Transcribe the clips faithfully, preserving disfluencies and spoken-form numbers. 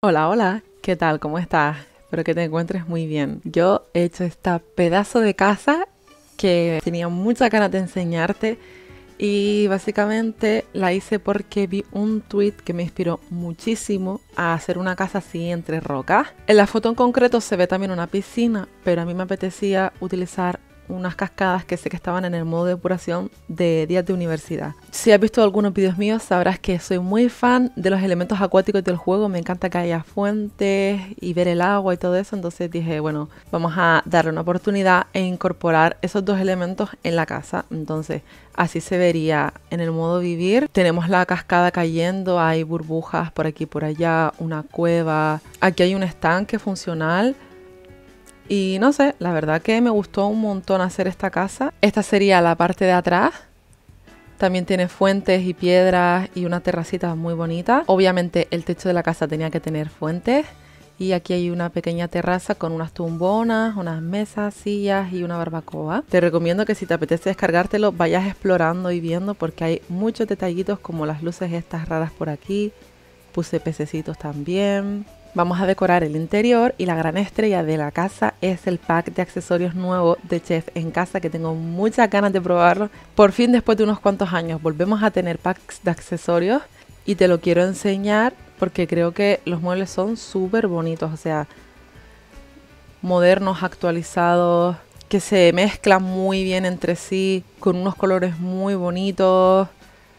Hola, hola, ¿qué tal? ¿Cómo estás? Espero que te encuentres muy bien. Yo he hecho esta pedazo de casa que tenía muchas ganas de enseñarte y básicamente la hice porque vi un tweet que me inspiró muchísimo a hacer una casa así entre rocas. En la foto en concreto se ve también una piscina, pero a mí me apetecía utilizar unas cascadas que sé que estaban en el modo de depuración de días de universidad. Si has visto algunos vídeos míos sabrás que soy muy fan de los elementos acuáticos del juego. Me encanta que haya fuentes y ver el agua y todo eso, entonces dije, bueno, vamos a darle una oportunidad e incorporar esos dos elementos en la casa. Entonces así se vería en el modo vivir. Tenemos la cascada cayendo, hay burbujas por aquí y por allá, una cueva, aquí hay un estanque funcional. Y no sé, la verdad que me gustó un montón hacer esta casa. Esta sería la parte de atrás. También tiene fuentes y piedras y una terracita muy bonita. Obviamente el techo de la casa tenía que tener fuentes. Y aquí hay una pequeña terraza con unas tumbonas, unas mesas, sillas y una barbacoa. Te recomiendo que si te apetece descargártelo vayas explorando y viendo porque hay muchos detallitos como las luces estas raras por aquí. Puse pececitos también. Vamos a decorar el interior y la gran estrella de la casa es el pack de accesorios nuevo de Chef en Casa, que tengo muchas ganas de probarlo. Por fin, después de unos cuantos años, volvemos a tener packs de accesorios y te lo quiero enseñar porque creo que los muebles son súper bonitos, o sea, modernos, actualizados, que se mezclan muy bien entre sí, con unos colores muy bonitos.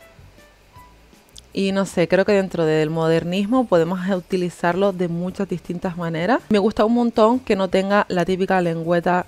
Y no sé, creo que dentro del modernismo podemos utilizarlo de muchas distintas maneras. Me gusta un montón que no tenga la típica lengüeta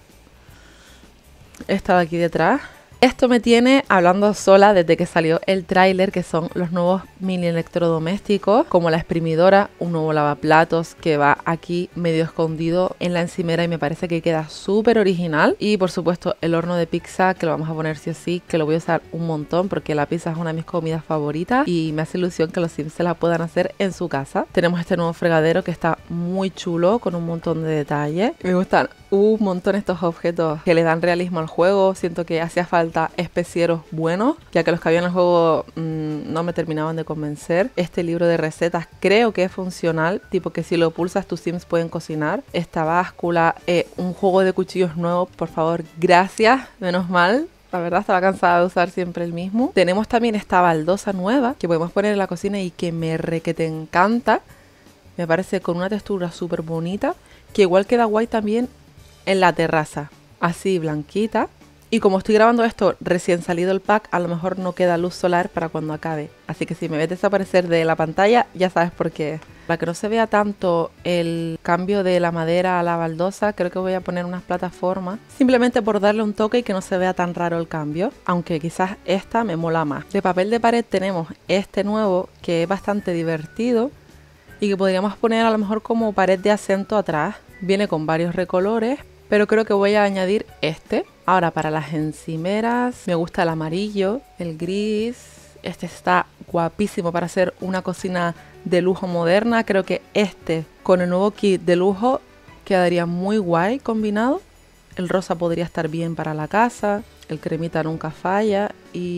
esta de aquí detrás. Esto me tiene hablando sola desde que salió el tráiler, que son los nuevos mini electrodomésticos, como la exprimidora, un nuevo lavaplatos que va aquí medio escondido en la encimera y me parece que queda súper original. Y por supuesto el horno de pizza, que lo vamos a poner sí o sí, que lo voy a usar un montón porque la pizza es una de mis comidas favoritas y me hace ilusión que los Sims se la puedan hacer en su casa. Tenemos este nuevo fregadero que está muy chulo, con un montón de detalles. Me gustan un montón estos objetos que le dan realismo al juego. Siento que hacía falta especieros buenos, ya que los que había en el juego mmm, no me terminaban de convencer. Este libro de recetas creo que es funcional, tipo que si lo pulsas tus Sims pueden cocinar. Esta báscula, eh, un juego de cuchillos nuevo, por favor, gracias, menos mal. La verdad estaba cansada de usar siempre el mismo. Tenemos también esta baldosa nueva que podemos poner en la cocina y que me re que te encanta. Me parece con una textura súper bonita, que igual queda guay también en la terraza, así blanquita. Y como estoy grabando esto recién salido el pack, a lo mejor no queda luz solar para cuando acabe. Así que si me ves desaparecer de la pantalla, ya sabes por qué. Para que no se vea tanto el cambio de la madera a la baldosa, creo que voy a poner unas plataformas. Simplemente por darle un toque y que no se vea tan raro el cambio. Aunque quizás esta me mola más. De papel de pared tenemos este nuevo que es bastante divertido. Y que podríamos poner a lo mejor como pared de acento atrás. Viene con varios recolores, pero creo que voy a añadir este. Ahora para las encimeras me gusta el amarillo, el gris. Este está guapísimo para hacer una cocina de lujo moderna. Creo que este con el nuevo kit de lujo quedaría muy guay combinado. El rosa podría estar bien para la casa. El cremita nunca falla.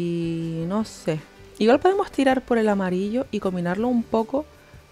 Y no sé. Igual podemos tirar por el amarillo y combinarlo un poco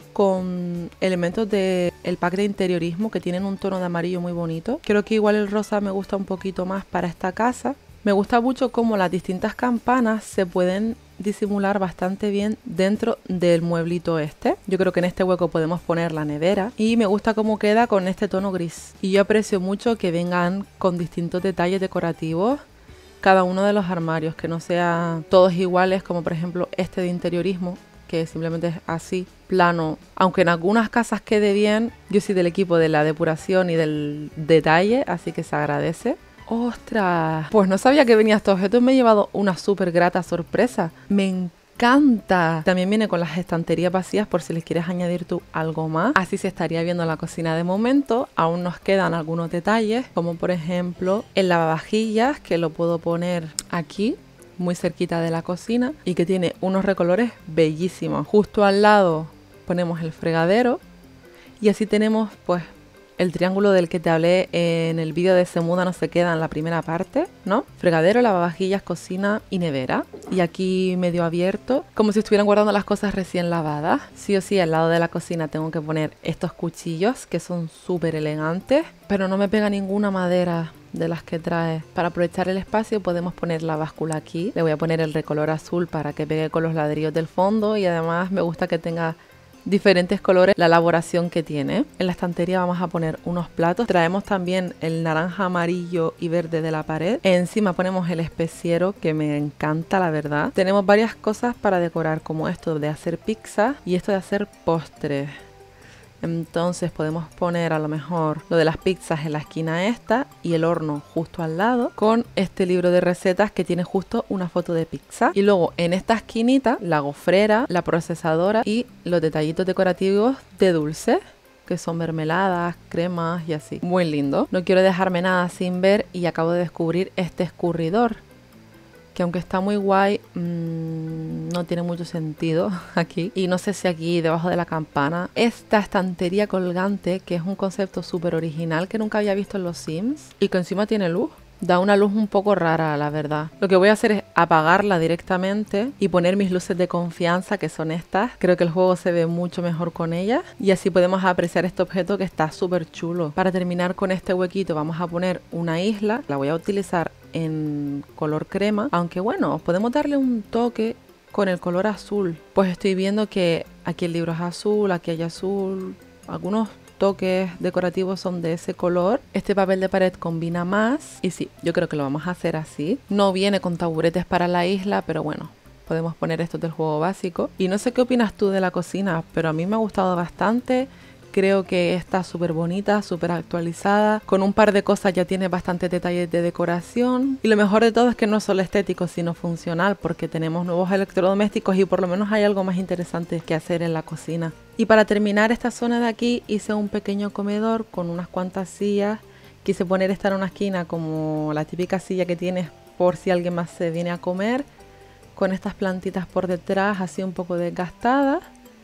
con elementos del pack de interiorismo que tienen un tono de amarillo muy bonito. Creo que igual el rosa me gusta un poquito más para esta casa. Me gusta mucho cómo las distintas campanas se pueden disimular bastante bien dentro del mueblito este. Yo creo que en este hueco podemos poner la nevera y me gusta cómo queda con este tono gris. Y yo aprecio mucho que vengan con distintos detalles decorativos cada uno de los armarios, que no sean todos iguales, como por ejemplo este de interiorismo, que simplemente es así, plano. Aunque en algunas casas quede bien, yo soy del equipo de la depuración y del detalle, así que se agradece. ¡Ostras! Pues no sabía que venía este objeto y me he llevado una súper grata sorpresa. ¡Me encanta! También viene con las estanterías vacías por si les quieres añadir tú algo más. Así se estaría viendo la cocina de momento. Aún nos quedan algunos detalles, como por ejemplo el lavavajillas, que lo puedo poner aquí, muy cerquita de la cocina, y que tiene unos recolores bellísimos. Justo al lado ponemos el fregadero y así tenemos pues el triángulo del que te hablé en el vídeo de Se Muda No Se Queda en la primera parte, ¿no? Fregadero, lavavajillas, cocina y nevera. Y aquí medio abierto, como si estuvieran guardando las cosas recién lavadas. Sí o sí, al lado de la cocina tengo que poner estos cuchillos que son súper elegantes, pero no me pega ninguna madera de las que trae. Para aprovechar el espacio podemos poner la báscula aquí. Le voy a poner el recolor azul para que pegue con los ladrillos del fondo y además me gusta que tenga diferentes colores la elaboración que tiene. En la estantería vamos a poner unos platos. Traemos también el naranja, amarillo y verde de la pared. Encima ponemos el especiero, que me encanta, la verdad. Tenemos varias cosas para decorar, como esto de hacer pizza y esto de hacer postres. Entonces podemos poner a lo mejor lo de las pizzas en la esquina esta y el horno justo al lado, con este libro de recetas que tiene justo una foto de pizza. Y luego en esta esquinita la gofrera, la procesadora y los detallitos decorativos de dulce, que son mermeladas, cremas y así. Muy lindo. No quiero dejarme nada sin ver y acabo de descubrir este escurridor, que aunque está muy guay, mmm, no tiene mucho sentido aquí. Y no sé si aquí debajo de la campana, esta estantería colgante, que es un concepto súper original que nunca había visto en los Sims y que encima tiene luz. Da una luz un poco rara, la verdad. Lo que voy a hacer es apagarla directamente y poner mis luces de confianza, que son estas. Creo que el juego se ve mucho mejor con ellas y así podemos apreciar este objeto que está súper chulo. Para terminar con este huequito vamos a poner una isla. La voy a utilizar en color crema, aunque bueno, podemos darle un toque con el color azul. Pues estoy viendo que aquí el libro es azul, aquí hay azul, algunos toques decorativos son de ese color. Este papel de pared combina más y sí, yo creo que lo vamos a hacer así. No viene con taburetes para la isla, pero bueno, podemos poner estos del juego básico. Y no sé qué opinas tú de la cocina, pero a mí me ha gustado bastante. Creo que está súper bonita, súper actualizada. Con un par de cosas ya tiene bastantes detalles de decoración. Y lo mejor de todo es que no es solo estético, sino funcional, porque tenemos nuevos electrodomésticos y por lo menos hay algo más interesante que hacer en la cocina. Y para terminar esta zona de aquí hice un pequeño comedor con unas cuantas sillas. Quise poner esta en una esquina como la típica silla que tienes por si alguien más se viene a comer. Con estas plantitas por detrás así un poco desgastadas.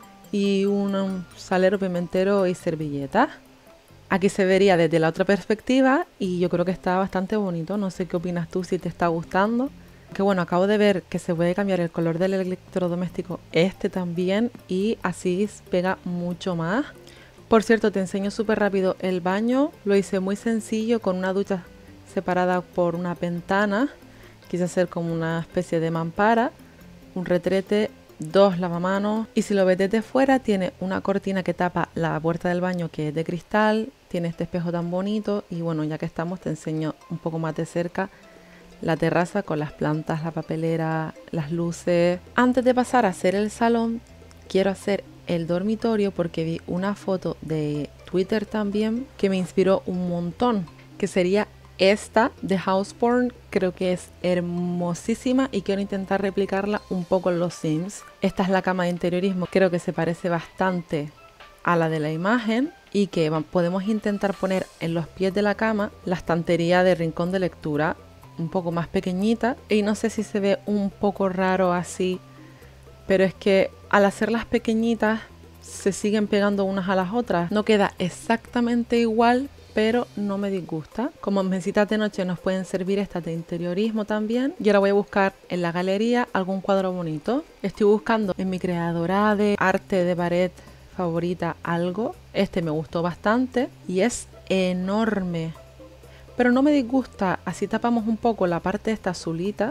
Y un salero, pimentero y servilleta. Aquí se vería desde la otra perspectiva y yo creo que está bastante bonito. No sé qué opinas tú, si te está gustando. Que bueno, acabo de ver que se puede cambiar el color del electrodoméstico este también y así pega mucho más. Por cierto, te enseño súper rápido el baño. Lo hice muy sencillo con una ducha separada por una ventana. Quise hacer como una especie de mampara, un retrete, dos lavamanos y si lo ves desde fuera tiene una cortina que tapa la puerta del baño que es de cristal, tiene este espejo tan bonito y bueno, ya que estamos te enseño un poco más de cerca la terraza con las plantas, la papelera, las luces. Antes de pasar a hacer el salón quiero hacer el dormitorio porque vi una foto de Twitter también que me inspiró un montón, que sería esta de Houseporn. Creo que es hermosísima y quiero intentar replicarla un poco en los Sims. Esta es la cama de interiorismo, creo que se parece bastante a la de la imagen y que podemos intentar poner en los pies de la cama la estantería de rincón de lectura un poco más pequeñita y no sé si se ve un poco raro así, pero es que al hacerlas pequeñitas se siguen pegando unas a las otras. No queda exactamente igual, pero no me disgusta. Como mesitas de noche nos pueden servir estas de interiorismo también. Y ahora voy a buscar en la galería algún cuadro bonito. Estoy buscando en mi creadora de arte de pared favorita algo. Este me gustó bastante y es enorme, pero no me disgusta. Así tapamos un poco la parte de esta azulita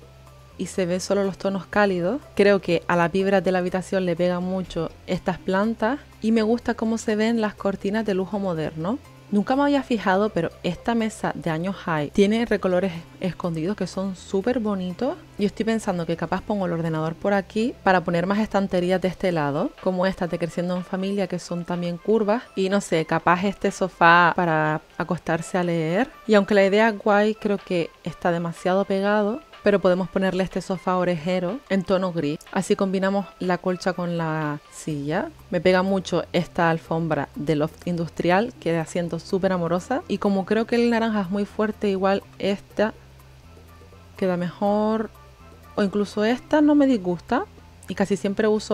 y se ve solo los tonos cálidos. Creo que a las vibras de la habitación le pegan mucho estas plantas y me gusta cómo se ven las cortinas de lujo moderno. Nunca me había fijado, pero esta mesa de años high tiene recolores escondidos que son súper bonitos. Yo estoy pensando que capaz pongo el ordenador por aquí para poner más estanterías de este lado, como estas de Creciendo en Familia, que son también curvas. Y no sé, capaz este sofá para acostarse a leer. Y aunque la idea es guay, creo que está demasiado pegado. Pero podemos ponerle este sofá orejero en tono gris. Así combinamos la colcha con la silla. Me pega mucho esta alfombra de loft industrial, que de asiento súper amorosa. Y como creo que el naranja es muy fuerte, igual esta queda mejor. O incluso esta no me disgusta. Y casi siempre uso más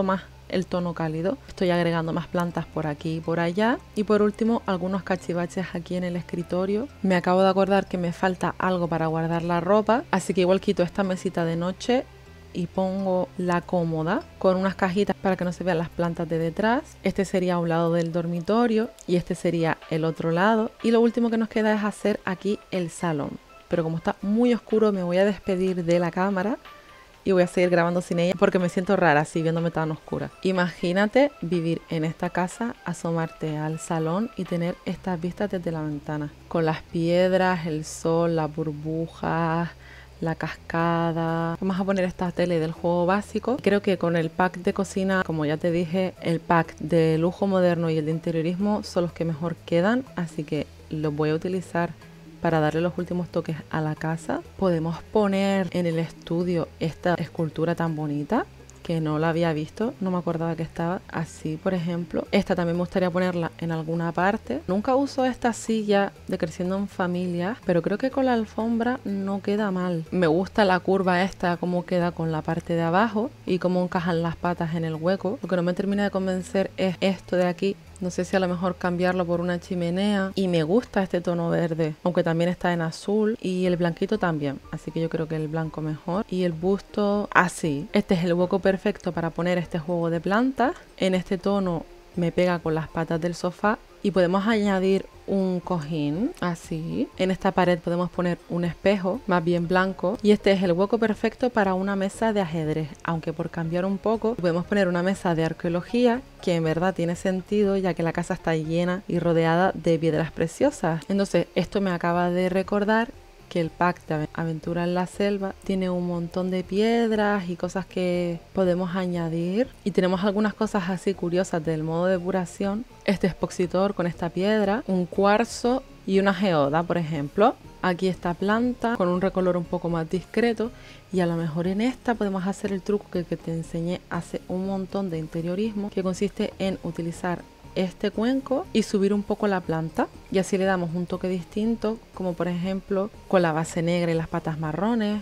el tono cálido. Estoy agregando más plantas por aquí y por allá. Y por último, algunos cachivaches aquí en el escritorio. Me acabo de acordar que me falta algo para guardar la ropa, así que igual quito esta mesita de noche y pongo la cómoda con unas cajitas para que no se vean las plantas de detrás. Este sería un lado del dormitorio y este sería el otro lado. Y lo último que nos queda es hacer aquí el salón. Pero como está muy oscuro, me voy a despedir de la cámara y voy a seguir grabando sin ella porque me siento rara así viéndome tan oscura. Imagínate vivir en esta casa, asomarte al salón y tener estas vistas desde la ventana. Con las piedras, el sol, las burbujas, la cascada. Vamos a poner esta tele del juego básico. Creo que con el pack de cocina, como ya te dije, el pack de lujo moderno y el de interiorismo son los que mejor quedan, así que los voy a utilizar para darle los últimos toques a la casa. Podemos poner en el estudio esta escultura tan bonita que no la había visto, no me acordaba que estaba así, por ejemplo. Esta también me gustaría ponerla en alguna parte. Nunca uso esta silla de Creciendo en Familia, pero creo que con la alfombra no queda mal. Me gusta la curva esta, cómo queda con la parte de abajo y cómo encajan las patas en el hueco. Lo que no me termina de convencer es esto de aquí. No sé si a lo mejor cambiarlo por una chimenea. Y me gusta este tono verde, aunque también está en azul. Y el blanquito también, así que yo creo que el blanco mejor. Y el busto así. Este es el hueco perfecto para poner este juego de plantas. En este tono me pega con las patas del sofá. Y podemos añadir un cojín así. En esta pared podemos poner un espejo más bien blanco. Y este es el hueco perfecto para una mesa de ajedrez. Aunque por cambiar un poco, podemos poner una mesa de arqueología, que en verdad tiene sentido ya que la casa está llena y rodeada de piedras preciosas. Entonces esto me acaba de recordar que el pack de Aventura en la Selva tiene un montón de piedras y cosas que podemos añadir. Y tenemos algunas cosas así curiosas del modo depuración. Este expositor con esta piedra, un cuarzo y una geoda, por ejemplo. Aquí esta planta con un recolor un poco más discreto. Y a lo mejor en esta podemos hacer el truco que, que te enseñé hace un montón de interiorismo, que consiste en utilizar este cuenco y subir un poco la planta, y así le damos un toque distinto, como por ejemplo con la base negra y las patas marrones,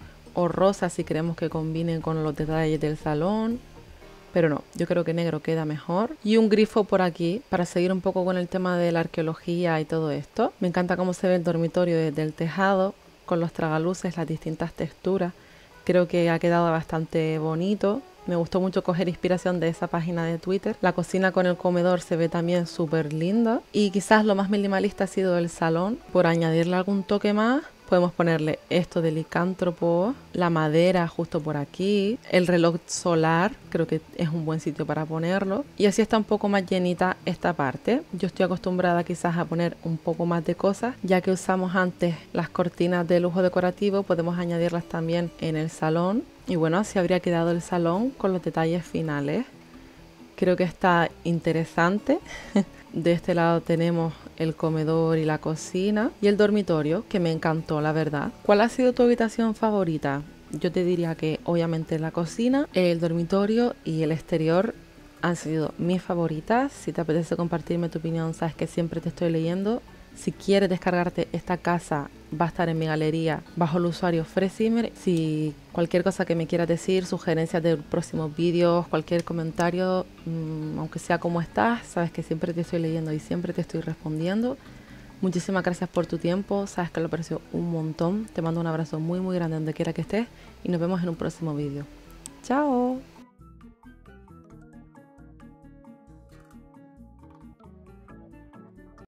o rosa si queremos que combinen con los detalles del salón, pero no, yo creo que negro queda mejor. Y un grifo por aquí para seguir un poco con el tema de la arqueología y todo esto. Me encanta cómo se ve el dormitorio desde el tejado, con los tragaluces, las distintas texturas. Creo que ha quedado bastante bonito. Me gustó mucho coger inspiración de esa página de Twitter. La cocina con el comedor se ve también súper linda. Y quizás lo más minimalista ha sido el salón. Por añadirle algún toque más, podemos ponerle esto de licántropo, la madera justo por aquí, el reloj solar, creo que es un buen sitio para ponerlo. Y así está un poco más llenita esta parte. Yo estoy acostumbrada quizás a poner un poco más de cosas, ya que usamos antes las cortinas de lujo decorativo, podemos añadirlas también en el salón. Y bueno, así habría quedado el salón con los detalles finales. Creo que está interesante. De este lado tenemos el comedor y la cocina y el dormitorio, que me encantó, la verdad. ¿Cuál ha sido tu habitación favorita? Yo te diría que obviamente la cocina, el dormitorio y el exterior han sido mis favoritas. Si te apetece compartirme tu opinión, sabes que siempre te estoy leyendo. Si quieres descargarte esta casa, va a estar en mi galería bajo el usuario Fresimmer. Si cualquier cosa que me quieras decir, sugerencias de próximos vídeos, cualquier comentario, mmm, aunque sea como estás, sabes que siempre te estoy leyendo y siempre te estoy respondiendo. Muchísimas gracias por tu tiempo, sabes que lo aprecio un montón. Te mando un abrazo muy muy grande donde quiera que estés y nos vemos en un próximo vídeo. ¡Chao!